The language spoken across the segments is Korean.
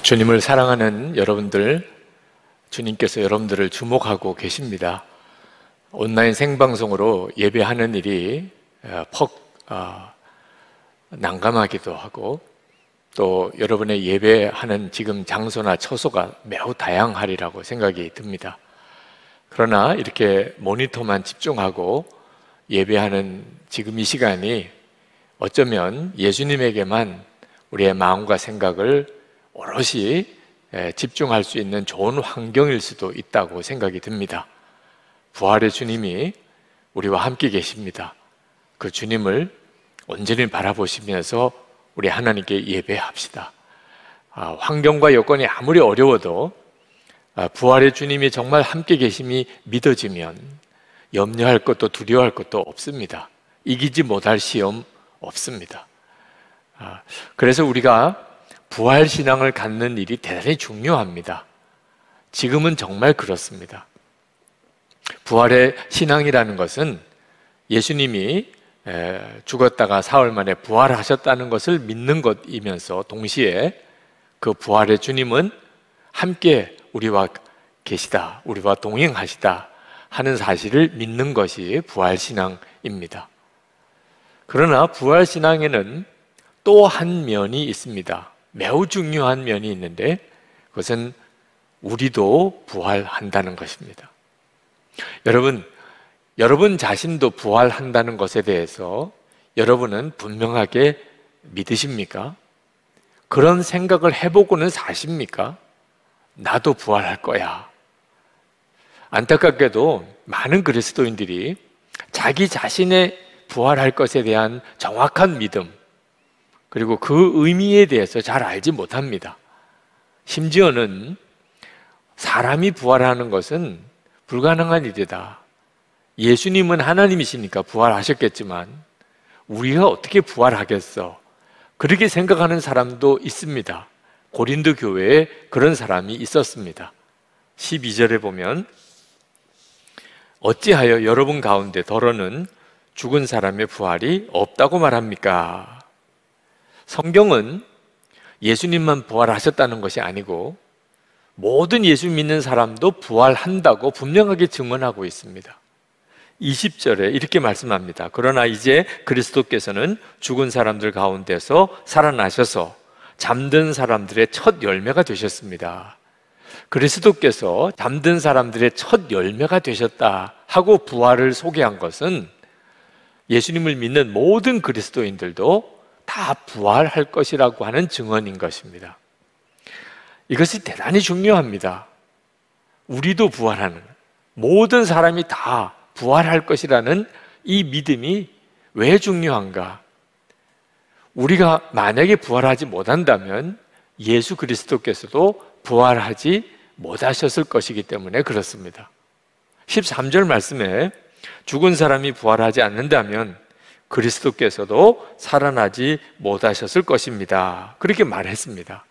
주님을 사랑하는 여러분들, 주님께서 여러분들을 주목하고 계십니다. 온라인 생방송으로 예배하는 일이 난감하기도 하고, 또 여러분의 예배하는 지금 장소나 처소가 매우 다양하리라고 생각이 듭니다. 그러나 이렇게 모니터만 집중하고 예배하는 지금 이 시간이 어쩌면 예수님에게만 우리의 마음과 생각을 오롯이 집중할 수 있는 좋은 환경일 수도 있다고 생각이 듭니다. 부활의 주님이 우리와 함께 계십니다. 그 주님을 온전히 바라보시면서 우리 하나님께 예배합시다. 환경과 여건이 아무리 어려워도 부활의 주님이 정말 함께 계심이 믿어지면 염려할 것도 두려워할 것도 없습니다. 이기지 못할 시험 없습니다. 그래서 우리가 부활 신앙을 갖는 일이 대단히 중요합니다. 지금은 정말 그렇습니다. 부활의 신앙이라는 것은 예수님이 죽었다가 사흘 만에 부활하셨다는 것을 믿는 것이면서 동시에 그 부활의 주님은 함께 우리와 계시다, 우리와 동행하시다 하는 사실을 믿는 것이 부활 신앙입니다. 그러나 부활 신앙에는 또 한 면이 있습니다. 매우 중요한 면이 있는데 그것은 우리도 부활한다는 것입니다. 여러분 자신도 부활한다는 것에 대해서 여러분은 분명하게 믿으십니까? 그런 생각을 해보고는 사십니까? 나도 부활할 거야. 안타깝게도 많은 그리스도인들이 자기 자신의 부활할 것에 대한 정확한 믿음, 그리고 그 의미에 대해서 잘 알지 못합니다. 심지어는 사람이 부활하는 것은 불가능한 일이다. 예수님은 하나님이시니까 부활하셨겠지만 우리가 어떻게 부활하겠어? 그렇게 생각하는 사람도 있습니다. 고린도 교회에 그런 사람이 있었습니다. 12절에 보면 어찌하여 여러분 가운데 더러는 죽은 사람의 부활이 없다고 말합니까? 성경은 예수님만 부활하셨다는 것이 아니고 모든 예수 믿는 사람도 부활한다고 분명하게 증언하고 있습니다. 20절에 이렇게 말씀합니다. 그러나 이제 그리스도께서는 죽은 사람들 가운데서 살아나셔서 잠든 사람들의 첫 열매가 되셨습니다. 그리스도께서 잠든 사람들의 첫 열매가 되셨다 하고 부활을 소개한 것은 예수님을 믿는 모든 그리스도인들도 다 부활할 것이라고 하는 증언인 것입니다. 이것이 대단히 중요합니다. 우리도 부활하는, 모든 사람이 다 부활할 것이라는 이 믿음이 왜 중요한가? 우리가 만약에 부활하지 못한다면 예수 그리스도께서도 부활하지 못하셨을 것이기 때문에 그렇습니다. 13절 말씀에 죽은 사람이 부활하지 않는다면 그리스도께서도 살아나지 못하셨을 것입니다. 그렇게 말했습니다.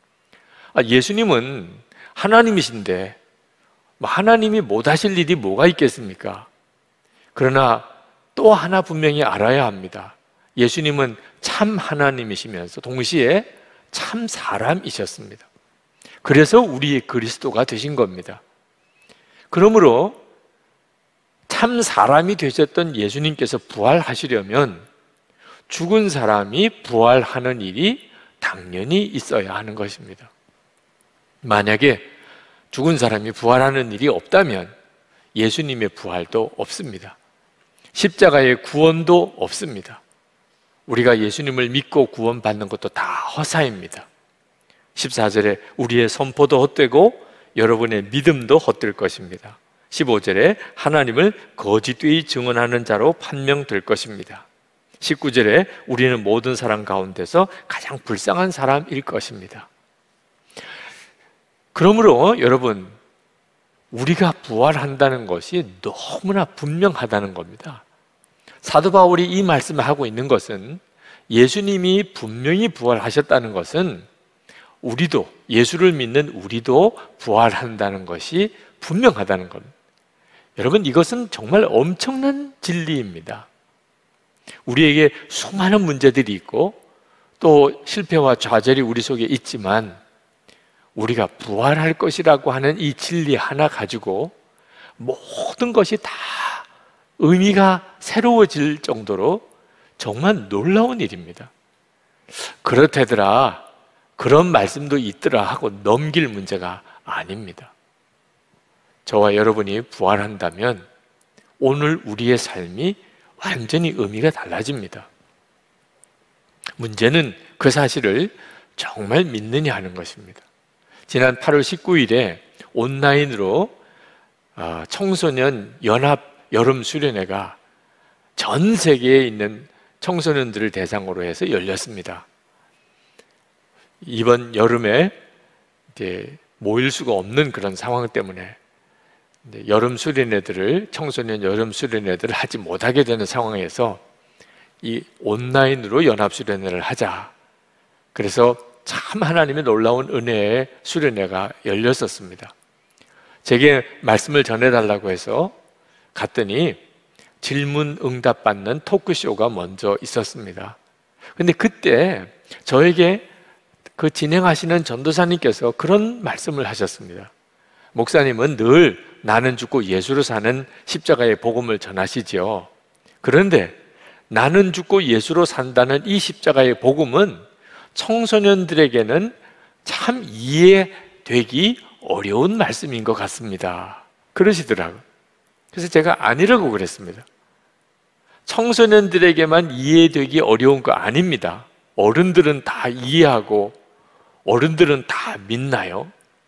예수님은 하나님이신데 하나님이 못하실 일이 뭐가 있겠습니까? 그러나 또 하나 분명히 알아야 합니다. 예수님은 참 하나님이시면서 동시에 참 사람이셨습니다. 그래서 우리의 그리스도가 되신 겁니다. 그러므로 참 사람이 되셨던 예수님께서 부활하시려면 죽은 사람이 부활하는 일이 당연히 있어야 하는 것입니다. 만약에 죽은 사람이 부활하는 일이 없다면 예수님의 부활도 없습니다. 십자가의 구원도 없습니다. 우리가 예수님을 믿고 구원받는 것도 다 허사입니다. 14절에 우리의 선포도 헛되고 여러분의 믿음도 헛될 것입니다. 15절에 하나님을 거짓되이 증언하는 자로 판명될 것입니다. 19절에 우리는 모든 사람 가운데서 가장 불쌍한 사람일 것입니다. 그러므로 여러분, 우리가 부활한다는 것이 너무나 분명하다는 겁니다. 사도 바울이 이 말씀을 하고 있는 것은 예수님이 분명히 부활하셨다는 것은 우리도, 예수를 믿는 우리도 부활한다는 것이 분명하다는 겁니다. 여러분, 이것은 정말 엄청난 진리입니다. 우리에게 수많은 문제들이 있고 또 실패와 좌절이 우리 속에 있지만 우리가 부활할 것이라고 하는 이 진리 하나 가지고 모든 것이 다 의미가 새로워질 정도로 정말 놀라운 일입니다. 그렇다더라, 그런 말씀도 있더라 하고 넘길 문제가 아닙니다. 저와 여러분이 부활한다면 오늘 우리의 삶이 완전히 의미가 달라집니다. 문제는 그 사실을 정말 믿느냐 하는 것입니다. 지난 8월 19일에 온라인으로 청소년 연합 여름 수련회가 전 세계에 있는 청소년들을 대상으로 해서 열렸습니다. 이번 여름에 이제 모일 수가 없는 그런 상황 때문에 여름 수련회들을, 청소년 여름 수련회들을 하지 못하게 되는 상황에서 이 온라인으로 연합 수련회를 하자. 그래서 참 하나님의 놀라운 은혜의 수련회가 열렸었습니다. 제게 말씀을 전해달라고 해서 갔더니 질문 응답 받는 토크쇼가 먼저 있었습니다. 근데 그때 저에게 그 진행하시는 전도사님께서 그런 말씀을 하셨습니다. 목사님은 늘 나는 죽고 예수로 사는 십자가의 복음을 전하시지요. 그런데 나는 죽고 예수로 산다는 이 십자가의 복음은 청소년들에게는 참 이해되기 어려운 말씀인 것 같습니다. 그러시더라고요. 그래서 제가 아니라고 그랬습니다. 청소년들에게만 이해되기 어려운 거 아닙니다. 어른들은 다 이해하고 어른들은 다 믿나요?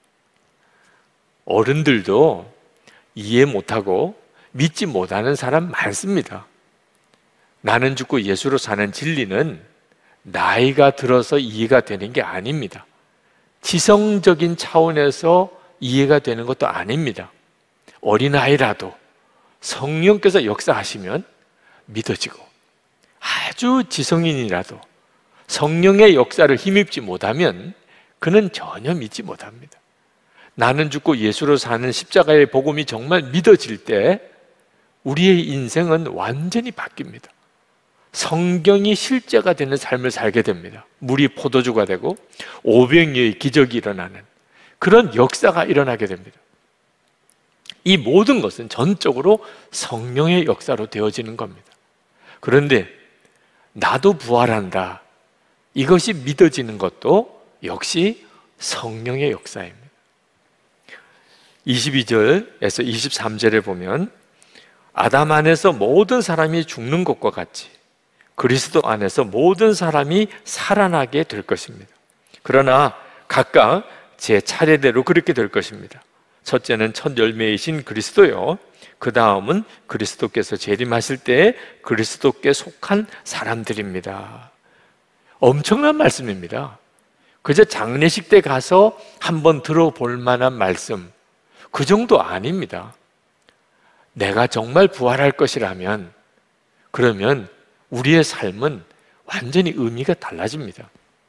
어른들도 이해 못하고 믿지 못하는 사람 많습니다. 나는 죽고 예수로 사는 진리는 나이가 들어서 이해가 되는 게 아닙니다. 지성적인 차원에서 이해가 되는 것도 아닙니다. 어린아이라도 성령께서 역사하시면 믿어지고, 아주 지성인이라도 성령의 역사를 힘입지 못하면 그는 전혀 믿지 못합니다. 나는 죽고 예수로 사는 십자가의 복음이 정말 믿어질 때 우리의 인생은 완전히 바뀝니다. 성경이 실제가 되는 삶을 살게 됩니다. 물이 포도주가 되고 오병이어의 기적이 일어나는 그런 역사가 일어나게 됩니다. 이 모든 것은 전적으로 성령의 역사로 되어지는 겁니다. 그런데 나도 부활한다, 이것이 믿어지는 것도 역시 성령의 역사입니다. 22절에서 23절에 보면 아담 안에서 모든 사람이 죽는 것과 같이 그리스도 안에서 모든 사람이 살아나게 될 것입니다. 그러나 각각 제 차례대로 그렇게 될 것입니다. 첫째는 첫 열매이신 그리스도요, 그 다음은 그리스도께서 재림하실 때 그리스도께 속한 사람들입니다. 엄청난 말씀입니다. 그저 장례식 때 가서 한번 들어볼 만한 말씀, 그 정도 아닙니다. 내가 정말 부활할 것이라면 그러면 우리의 삶은 완전히 의미가 달라집니다.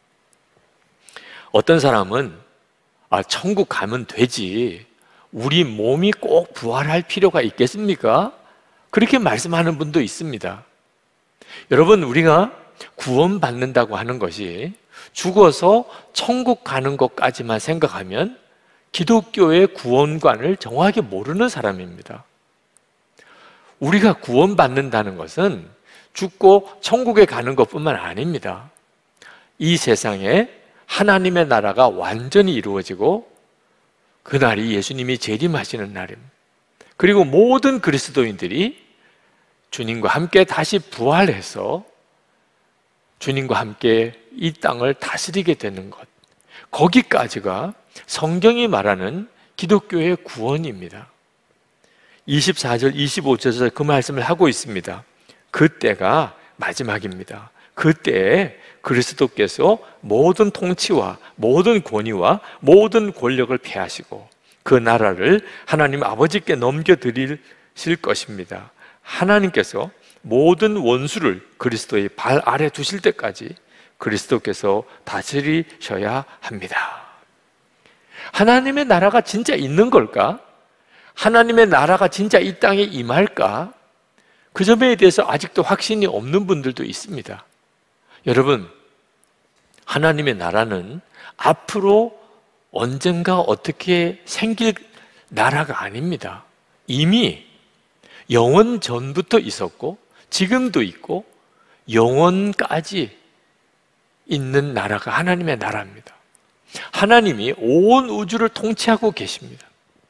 어떤 사람은 천국 가면 되지, 우리 몸이 꼭 부활할 필요가 있겠습니까? 그렇게 말씀하는 분도 있습니다. 여러분, 우리가 구원받는다고 하는 것이 죽어서 천국 가는 것까지만 생각하면 기독교의 구원관을 정확하게 모르는 사람입니다. 우리가 구원받는다는 것은 죽고 천국에 가는 것뿐만 아닙니다. 이 세상에 하나님의 나라가 완전히 이루어지고 그날이 예수님이 재림하시는 날입니다. 그리고 모든 그리스도인들이 주님과 함께 다시 부활해서 주님과 함께 이 땅을 다스리게 되는 것, 거기까지가 성경이 말하는 기독교의 구원입니다. 24절, 25절에서 그 말씀을 하고 있습니다. 그때가 마지막입니다. 그때에 그리스도께서 모든 통치와 모든 권위와 모든 권력을 폐하시고 그 나라를 하나님 아버지께 넘겨드리실 것입니다. 하나님께서 모든 원수를 그리스도의 발 아래 두실 때까지 그리스도께서 다스리셔야 합니다. 하나님의 나라가 진짜 있는 걸까? 하나님의 나라가 진짜 이 땅에 임할까? 그 점에 대해서 아직도 확신이 없는 분들도 있습니다. 여러분, 하나님의 나라는 앞으로 언젠가 어떻게 생길 나라가 아닙니다. 이미 영원 전부터 있었고 지금도 있고 영원까지 있는 나라가 하나님의 나라입니다. 하나님이 온 우주를 통치하고 계십니다.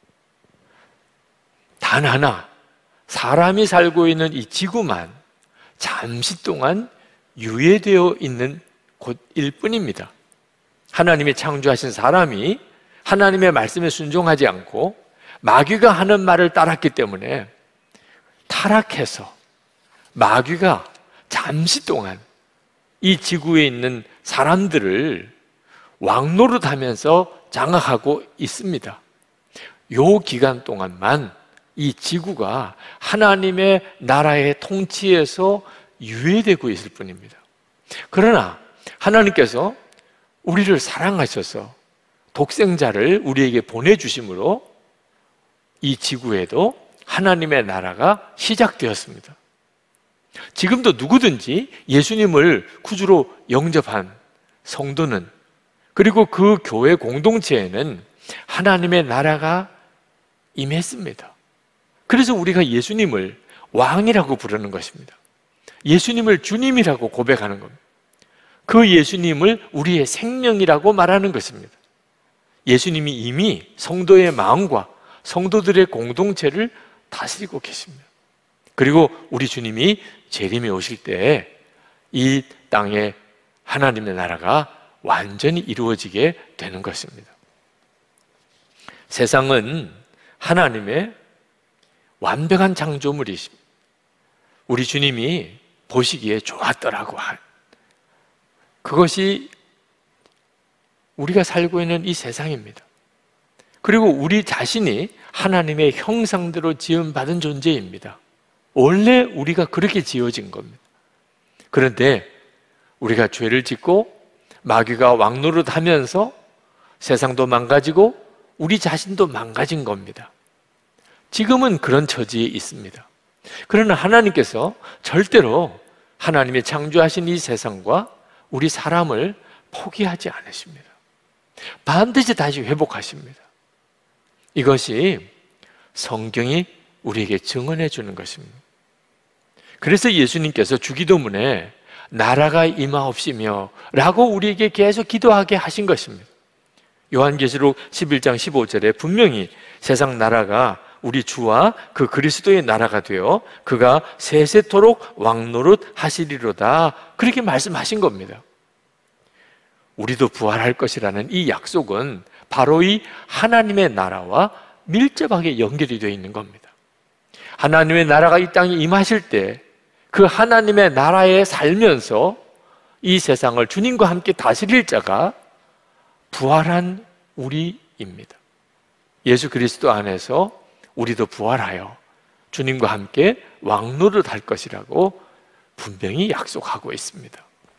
단 하나, 사람이 살고 있는 이 지구만 잠시 동안 유예되어 있는 곳일 뿐입니다. 하나님이 창조하신 사람이 하나님의 말씀에 순종하지 않고 마귀가 하는 말을 따랐기 때문에 타락해서 마귀가 잠시 동안 이 지구에 있는 사람들을 왕노릇하면서 장악하고 있습니다. 요 기간 동안만 이 지구가 하나님의 나라의 통치에서 유예되고 있을 뿐입니다. 그러나 하나님께서 우리를 사랑하셔서 독생자를 우리에게 보내주심으로 이 지구에도 하나님의 나라가 시작되었습니다. 지금도 누구든지 예수님을 구주로 영접한 성도는, 그리고 그 교회 공동체에는 하나님의 나라가 임했습니다. 그래서 우리가 예수님을 왕이라고 부르는 것입니다. 예수님을 주님이라고 고백하는 겁니다. 그 예수님을 우리의 생명이라고 말하는 것입니다. 예수님이 이미 성도의 마음과 성도들의 공동체를 다스리고 계십니다. 그리고 우리 주님이 재림에 오실 때 이 땅에 하나님의 나라가 완전히 이루어지게 되는 것입니다. 세상은 하나님의 완벽한 창조물이십니다. 우리 주님이 보시기에 좋았더라고 한 그것이 우리가 살고 있는 이 세상입니다. 그리고 우리 자신이 하나님의 형상대로 지음받은 존재입니다. 원래 우리가 그렇게 지어진 겁니다. 그런데 우리가 죄를 짓고 마귀가 왕노릇하면서 세상도 망가지고 우리 자신도 망가진 겁니다. 지금은 그런 처지에 있습니다. 그러나 하나님께서 절대로 하나님의 창조하신 이 세상과 우리 사람을 포기하지 않으십니다. 반드시 다시 회복하십니다. 이것이 성경이 우리에게 증언해 주는 것입니다. 그래서 예수님께서 주기도문에 나라가 임하옵시며 라고 우리에게 계속 기도하게 하신 것입니다. 요한계시록 11장 15절에 분명히 세상 나라가 우리 주와 그 그리스도의 나라가 되어 그가 세세토록 왕노릇 하시리로다, 그렇게 말씀하신 겁니다. 우리도 부활할 것이라는 이 약속은 바로 이 하나님의 나라와 밀접하게 연결이 되어 있는 겁니다. 하나님의 나라가 이 땅에 임하실 때 그 하나님의 나라에 살면서 이 세상을 주님과 함께 다스릴 자가 부활한 우리입니다. 예수 그리스도 안에서 우리도 부활하여 주님과 함께 왕노릇 할 것이라고 분명히 약속하고 있습니다.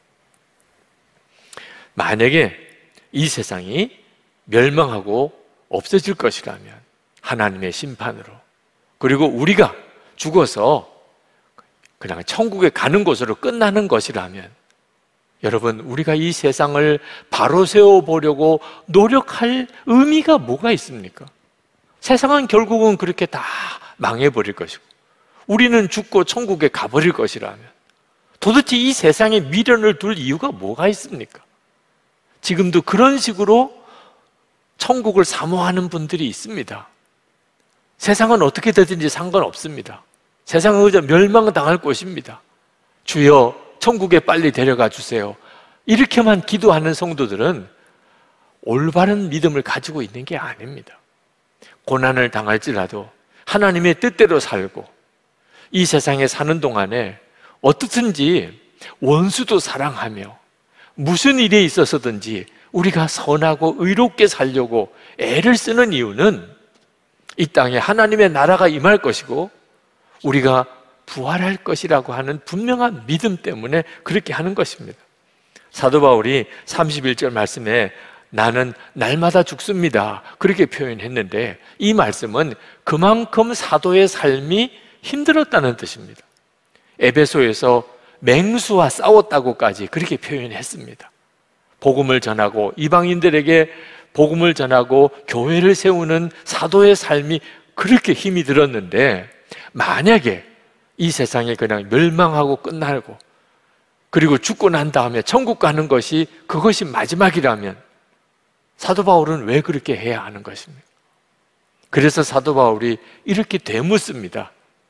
만약에 이 세상이 멸망하고 없어질 것이라면 하나님의 심판으로, 그리고 우리가 죽어서 그냥 천국에 가는 곳으로 끝나는 것이라면, 여러분, 우리가 이 세상을 바로 세워보려고 노력할 의미가 뭐가 있습니까? 세상은 결국은 그렇게 다 망해버릴 것이고 우리는 죽고 천국에 가버릴 것이라면 도대체 이 세상에 미련을 둘 이유가 뭐가 있습니까? 지금도 그런 식으로 천국을 사모하는 분들이 있습니다. 세상은 어떻게 되든지 상관없습니다. 세상은 그저 멸망당할 곳입니다. 주여 천국에 빨리 데려가 주세요. 이렇게만 기도하는 성도들은 올바른 믿음을 가지고 있는 게 아닙니다. 고난을 당할지라도 하나님의 뜻대로 살고 이 세상에 사는 동안에 어떻든지 원수도 사랑하며 무슨 일에 있어서든지 우리가 선하고 의롭게 살려고 애를 쓰는 이유는 이 땅에 하나님의 나라가 임할 것이고 우리가 부활할 것이라고 하는 분명한 믿음 때문에 그렇게 하는 것입니다. 사도 바울이 31절 말씀에 나는 날마다 죽습니다, 그렇게 표현했는데 이 말씀은 그만큼 사도의 삶이 힘들었다는 뜻입니다. 에베소에서 맹수와 싸웠다고까지 그렇게 표현했습니다. 복음을 전하고 이방인들에게 복음을 전하고 교회를 세우는 사도의 삶이 그렇게 힘이 들었는데, 만약에 이 세상에 그냥 멸망하고 끝나고 그리고 죽고 난 다음에 천국 가는 것이 그것이 마지막이라면 사도 바울은 왜 그렇게 해야 하는 것입니까? 그래서 사도 바울이 이렇게 되묻습니다.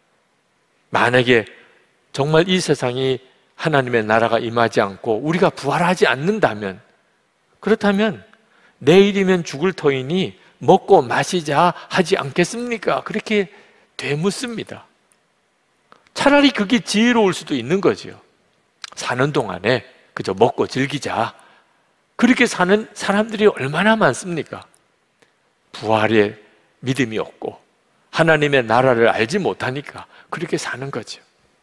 만약에 정말 이 세상이 하나님의 나라가 임하지 않고 우리가 부활하지 않는다면, 그렇다면 내일이면 죽을 터이니 먹고 마시자 하지 않겠습니까? 그렇게 되묻습니다. 차라리 그게 지혜로울 수도 있는 거죠. 사는 동안에 그저 먹고 즐기자. 그렇게 사는 사람들이 얼마나 많습니까? 부활의 믿음이 없고 하나님의 나라를 알지 못하니까 그렇게 사는 거죠.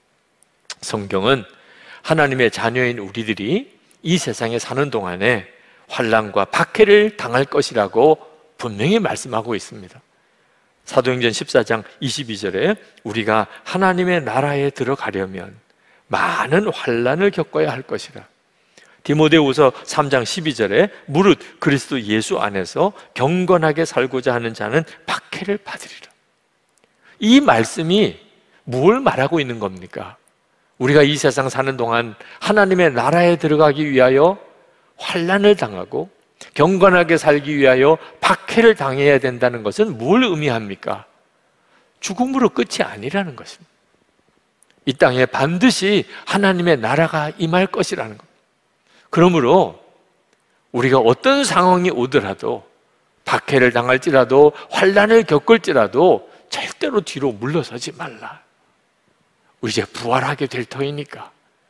성경은 하나님의 자녀인 우리들이 이 세상에 사는 동안에 환난과 박해를 당할 것이라고 분명히 말씀하고 있습니다. 사도행전 14장 22절에 우리가 하나님의 나라에 들어가려면 많은 환난을 겪어야 할 것이라. 디모데후서 3장 12절에 무릇 그리스도 예수 안에서 경건하게 살고자 하는 자는 박해를 받으리라. 이 말씀이 뭘 말하고 있는 겁니까? 우리가 이 세상 사는 동안 하나님의 나라에 들어가기 위하여 환난을 당하고 경건하게 살기 위하여 박해를 당해야 된다는 것은 뭘 의미합니까? 죽음으로 끝이 아니라는 것입니다. 이 땅에 반드시 하나님의 나라가 임할 것이라는 것. 그러므로 우리가 어떤 상황이 오더라도, 박해를 당할지라도 환난을 겪을지라도 절대로 뒤로 물러서지 말라. 우리 이제 부활하게 될 터이니까.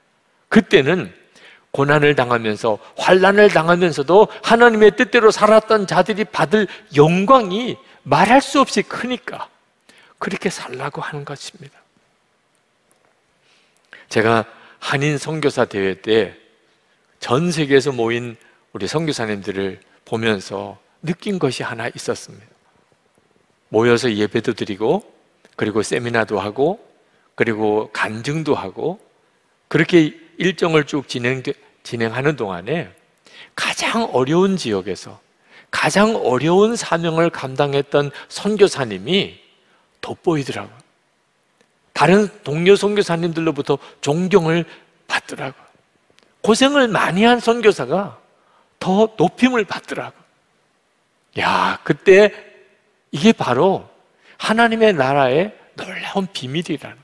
그때는 고난을 당하면서 환난을 당하면서도 하나님의 뜻대로 살았던 자들이 받을 영광이 말할 수 없이 크니까 그렇게 살라고 하는 것입니다. 제가 한인 선교사 대회 때 전 세계에서 모인 우리 선교사님들을 보면서 느낀 것이 하나 있었습니다. 모여서 예배도 드리고 그리고 세미나도 하고 그리고 간증도 하고 그렇게 일정을 쭉 진행하는 동안에 가장 어려운 지역에서 가장 어려운 사명을 감당했던 선교사님이 돋보이더라고요. 다른 동료 선교사님들로부터 존경을 받더라고요. 고생을 많이 한 선교사가 더 높임을 받더라고요. 야, 그때 이게 바로 하나님의 나라의 놀라운 비밀이라는.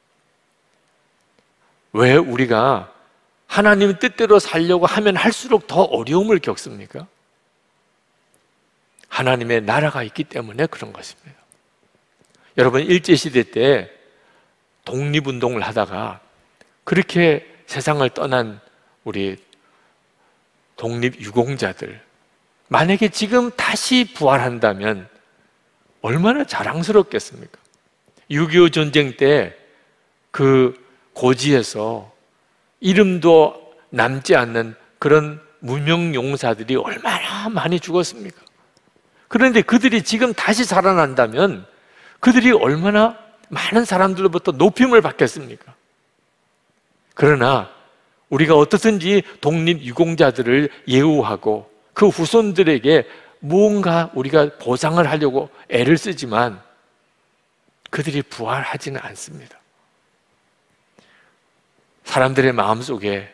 왜 우리가 하나님 뜻대로 살려고 하면 할수록 더 어려움을 겪습니까? 하나님의 나라가 있기 때문에 그런 것입니다. 여러분, 일제시대 때 독립운동을 하다가 그렇게 세상을 떠난 우리 독립유공자들, 만약에 지금 다시 부활한다면 얼마나 자랑스럽겠습니까? 6.25 전쟁 때 그 고지에서 이름도 남지 않는 그런 무명용사들이 얼마나 많이 죽었습니까? 그런데 그들이 지금 다시 살아난다면 그들이 얼마나 많은 사람들로부터 높임을 받겠습니까? 그러나 우리가 어떻든지 독립유공자들을 예우하고 그 후손들에게 무언가 우리가 보상을 하려고 애를 쓰지만 그들이 부활하지는 않습니다. 사람들의 마음속에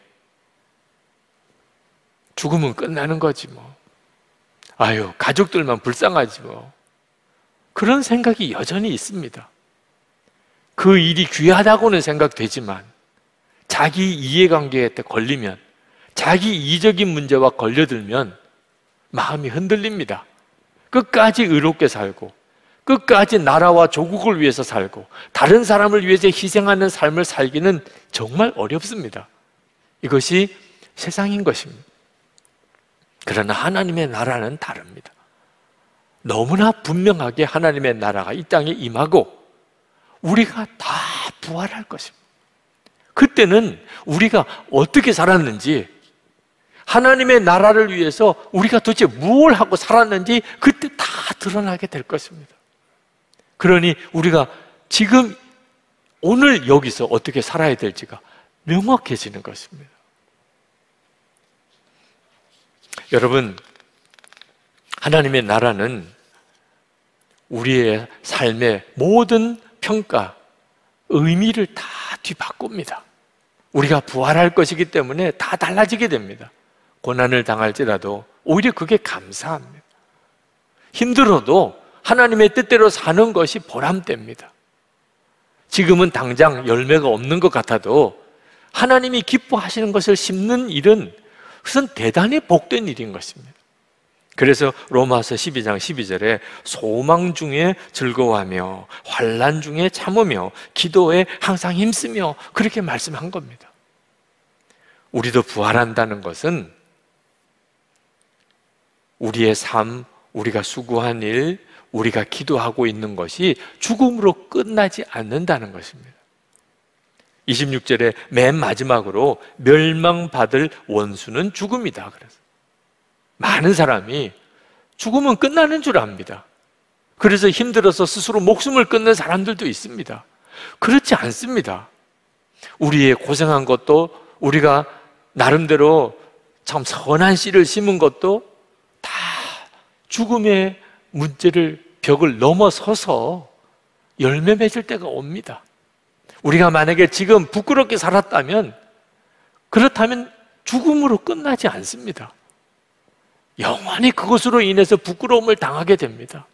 죽으면 끝나는 거지 뭐. 아유, 가족들만 불쌍하지 뭐. 그런 생각이 여전히 있습니다. 그 일이 귀하다고는 생각되지만 자기 이해관계에 걸리면, 자기 이적인 문제와 걸려들면 마음이 흔들립니다. 끝까지 의롭게 살고 끝까지 나라와 조국을 위해서 살고 다른 사람을 위해서 희생하는 삶을 살기는 정말 어렵습니다. 이것이 세상인 것입니다. 그러나 하나님의 나라는 다릅니다. 너무나 분명하게 하나님의 나라가 이 땅에 임하고 우리가 다 부활할 것입니다. 그때는 우리가 어떻게 살았는지, 하나님의 나라를 위해서 우리가 도대체 무엇을 하고 살았는지 그때 다 드러나게 될 것입니다. 그러니 우리가 지금 오늘 여기서 어떻게 살아야 될지가 명확해지는 것입니다. 여러분, 하나님의 나라는 우리의 삶의 모든 평가, 의미를 다 뒤바꿉니다. 우리가 부활할 것이기 때문에 다 달라지게 됩니다. 고난을 당할지라도 오히려 그게 감사합니다. 힘들어도 하나님의 뜻대로 사는 것이 보람됩니다. 지금은 당장 열매가 없는 것 같아도 하나님이 기뻐하시는 것을 심는 일은 그것은 대단히 복된 일인 것입니다. 그래서 로마서 12장 12절에 소망 중에 즐거워하며 환난 중에 참으며 기도에 항상 힘쓰며 그렇게 말씀한 겁니다. 우리도 부활한다는 것은 우리의 삶, 우리가 수고한 일, 우리가 기도하고 있는 것이 죽음으로 끝나지 않는다는 것입니다. 26절에 맨 마지막으로 멸망받을 원수는 죽음이다. 그래서 많은 사람이 죽으면 끝나는 줄 압니다. 그래서 힘들어서 스스로 목숨을 끊는 사람들도 있습니다. 그렇지 않습니다. 우리의 고생한 것도, 우리가 나름대로 참 선한 씨를 심은 것도 다 죽음의 벽을 넘어서서 열매 맺을 때가 옵니다. 우리가 만약에 지금 부끄럽게 살았다면, 그렇다면 죽음으로 끝나지 않습니다. 영원히 그것으로 인해서 부끄러움을 당하게 됩니다.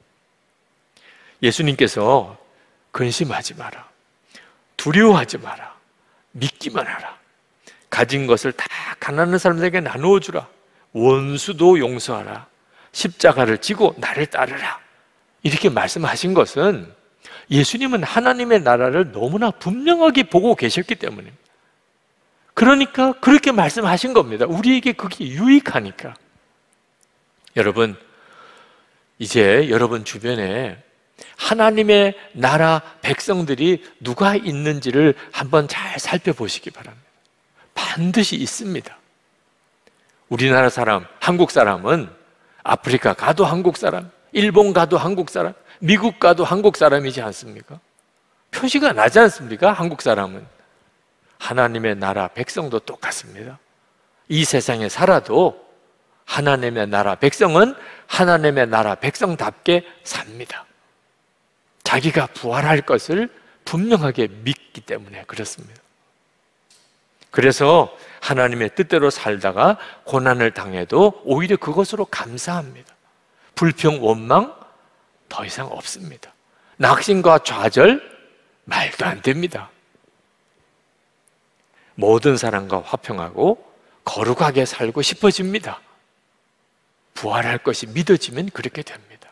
예수님께서 근심하지 마라, 두려워하지 마라, 믿기만 하라, 가진 것을 다 가난한 사람들에게 나누어 주라, 원수도 용서하라, 십자가를 지고 나를 따르라, 이렇게 말씀하신 것은 예수님은 하나님의 나라를 너무나 분명하게 보고 계셨기 때문입니다. 그러니까 그렇게 말씀하신 겁니다. 우리에게 그게 유익하니까. 여러분, 이제 여러분 주변에 하나님의 나라 백성들이 누가 있는지를 한번 잘 살펴보시기 바랍니다. 반드시 있습니다. 우리나라 사람, 한국 사람은 아프리카 가도 한국 사람, 일본 가도 한국 사람, 미국 가도 한국 사람이지 않습니까? 표시가 나지 않습니까? 한국 사람은. 하나님의 나라 백성도 똑같습니다. 이 세상에 살아도 하나님의 나라 백성은 하나님의 나라 백성답게 삽니다. 자기가 부활할 것을 분명하게 믿기 때문에 그렇습니다. 그래서 하나님의 뜻대로 살다가 고난을 당해도 오히려 그것으로 감사합니다. 불평, 원망 더 이상 없습니다. 낙심과 좌절 말도 안 됩니다. 모든 사람과 화평하고 거룩하게 살고 싶어집니다. 부활할 것이 믿어지면 그렇게 됩니다.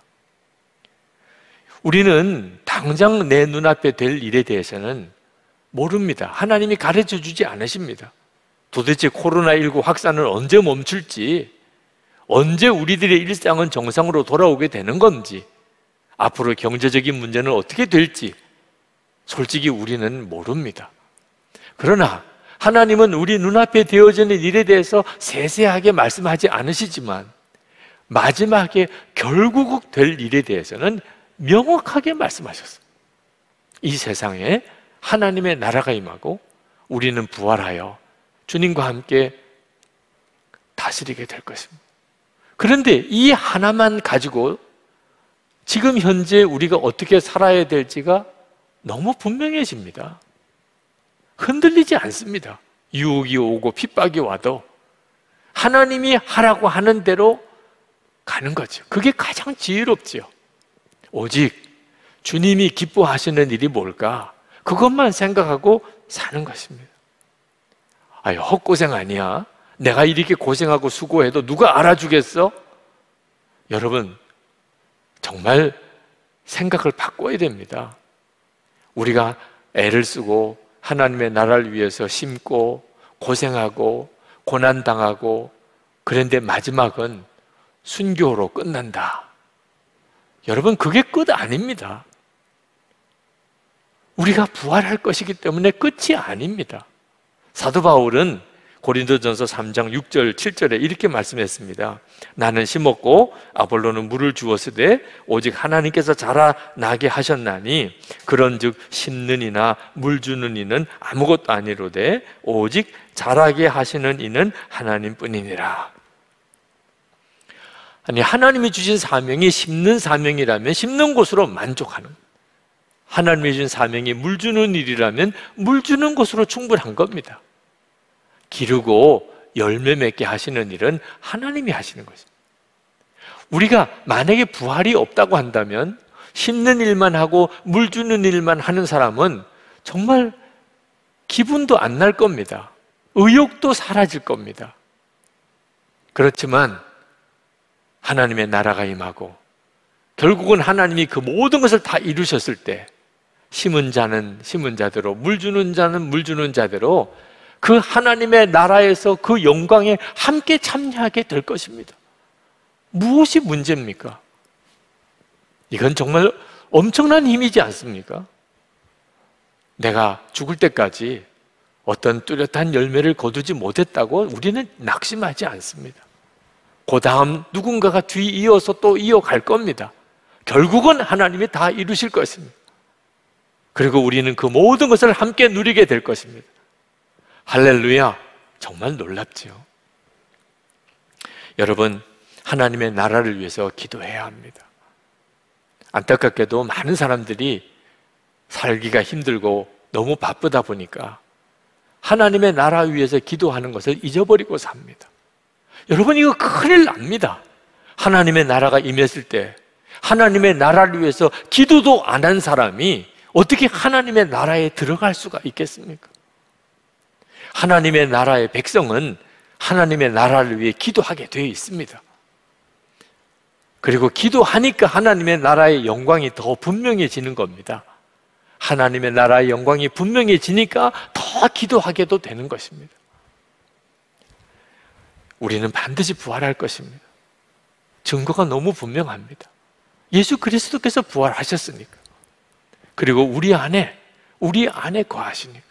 우리는 당장 내 눈앞에 될 일에 대해서는 모릅니다. 하나님이 가르쳐 주지 않으십니다. 도대체 코로나19 확산을 언제 멈출지, 언제 우리들의 일상은 정상으로 돌아오게 되는 건지, 앞으로 경제적인 문제는 어떻게 될지 솔직히 우리는 모릅니다. 그러나 하나님은 우리 눈앞에 되어지는 일에 대해서 세세하게 말씀하지 않으시지만 마지막에 결국 될 일에 대해서는 명확하게 말씀하셨습니다. 이 세상에 하나님의 나라가 임하고 우리는 부활하여 주님과 함께 다스리게 될 것입니다. 그런데 이 하나만 가지고 지금 현재 우리가 어떻게 살아야 될지가 너무 분명해집니다. 흔들리지 않습니다. 유혹이 오고 핍박이 와도 하나님이 하라고 하는 대로 가는 거죠. 그게 가장 지혜롭지요. 오직 주님이 기뻐하시는 일이 뭘까? 그것만 생각하고 사는 것입니다. 아유, 헛고생 아니야. 내가 이렇게 고생하고 수고해도 누가 알아주겠어? 여러분, 정말 생각을 바꿔야 됩니다. 우리가 애를 쓰고 하나님의 나라를 위해서 심고 고생하고 고난당하고 그런데 마지막은 순교로 끝난다. 여러분, 그게 끝 아닙니다. 우리가 부활할 것이기 때문에 끝이 아닙니다. 사도 바울은 고린도전서 3장 6절 7절에 이렇게 말씀했습니다. 나는 심었고 아볼로는 물을 주었으되 오직 하나님께서 자라나게 하셨나니 그런즉 심는 이나 물 주는 이는 아무것도 아니로되 오직 자라게 하시는 이는 하나님뿐이니라. 아니, 하나님이 주신 사명이 심는 사명이라면 심는 곳으로 만족하는, 하나님이 주신 사명이 물 주는 일이라면 물 주는 곳으로 충분한 겁니다. 기르고 열매 맺게 하시는 일은 하나님이 하시는 것입니다. 우리가 만약에 부활이 없다고 한다면 심는 일만 하고 물 주는 일만 하는 사람은 정말 기분도 안 날 겁니다. 의욕도 사라질 겁니다. 그렇지만 하나님의 나라가 임하고 결국은 하나님이 그 모든 것을 다 이루셨을 때 심은 자는 심은 자대로, 물 주는 자는 물 주는 자대로 그 하나님의 나라에서 그 영광에 함께 참여하게 될 것입니다. 무엇이 문제입니까? 이건 정말 엄청난 힘이지 않습니까? 내가 죽을 때까지 어떤 뚜렷한 열매를 거두지 못했다고 우리는 낙심하지 않습니다. 그 다음 누군가가 뒤이어서 또 이어갈 겁니다. 결국은 하나님이 다 이루실 것입니다. 그리고 우리는 그 모든 것을 함께 누리게 될 것입니다. 할렐루야! 정말 놀랍지요. 여러분, 하나님의 나라를 위해서 기도해야 합니다. 안타깝게도 많은 사람들이 살기가 힘들고 너무 바쁘다 보니까 하나님의 나라 위해서 기도하는 것을 잊어버리고 삽니다. 여러분, 이거 큰일 납니다. 하나님의 나라가 임했을 때 하나님의 나라를 위해서 기도도 안 한 사람이 어떻게 하나님의 나라에 들어갈 수가 있겠습니까? 하나님의 나라의 백성은 하나님의 나라를 위해 기도하게 되어 있습니다. 그리고 기도하니까 하나님의 나라의 영광이 더 분명해지는 겁니다. 하나님의 나라의 영광이 분명해지니까 더 기도하게도 되는 것입니다. 우리는 반드시 부활할 것입니다. 증거가 너무 분명합니다. 예수 그리스도께서 부활하셨으니까. 그리고 우리 안에 거하시니까.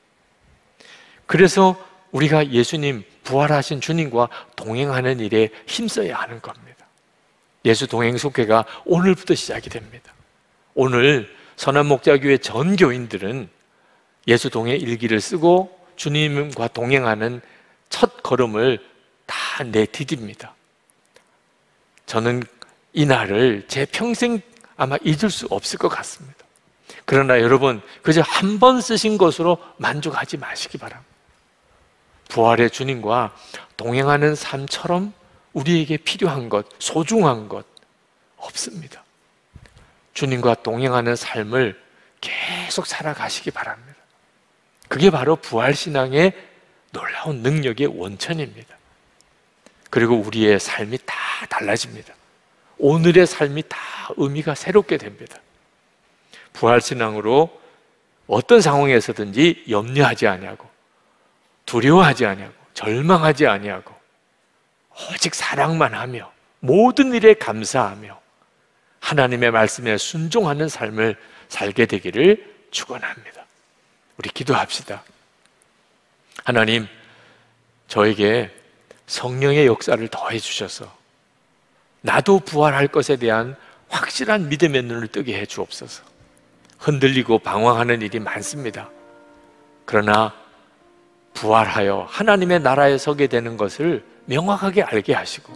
그래서 우리가 예수님, 부활하신 주님과 동행하는 일에 힘써야 하는 겁니다. 예수 동행 속회가 오늘부터 시작이 됩니다. 오늘 선한목자교회 전 교인들은 예수 동행 일기를 쓰고 주님과 동행하는 첫 걸음을 다 내디딥니다. 저는 이 날을 제 평생 아마 잊을 수 없을 것 같습니다. 그러나 여러분, 그저 한 번 쓰신 것으로 만족하지 마시기 바랍니다. 부활의 주님과 동행하는 삶처럼 우리에게 필요한 것, 소중한 것 없습니다. 주님과 동행하는 삶을 계속 살아가시기 바랍니다. 그게 바로 부활신앙의 놀라운 능력의 원천입니다. 그리고 우리의 삶이 다 달라집니다. 오늘의 삶이 다 의미가 새롭게 됩니다. 부활신앙으로 어떤 상황에서든지 염려하지 아니하고 두려워하지 아니하고 절망하지 아니하고 오직 사랑만 하며 모든 일에 감사하며 하나님의 말씀에 순종하는 삶을 살게 되기를 축원합니다. 우리 기도합시다. 하나님, 저에게 성령의 역사를 더해 주셔서 나도 부활할 것에 대한 확실한 믿음의 눈을 뜨게 해 주옵소서. 흔들리고 방황하는 일이 많습니다. 그러나 부활하여 하나님의 나라에 서게 되는 것을 명확하게 알게 하시고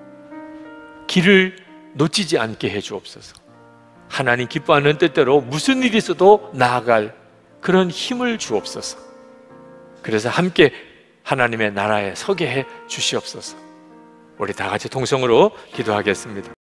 길을 놓치지 않게 해 주옵소서. 하나님 기뻐하는 뜻대로 무슨 일이 있어도 나아갈 그런 힘을 주옵소서. 그래서 함께 하나님의 나라에 서게 해 주시옵소서. 우리 다 같이 통성으로 기도하겠습니다.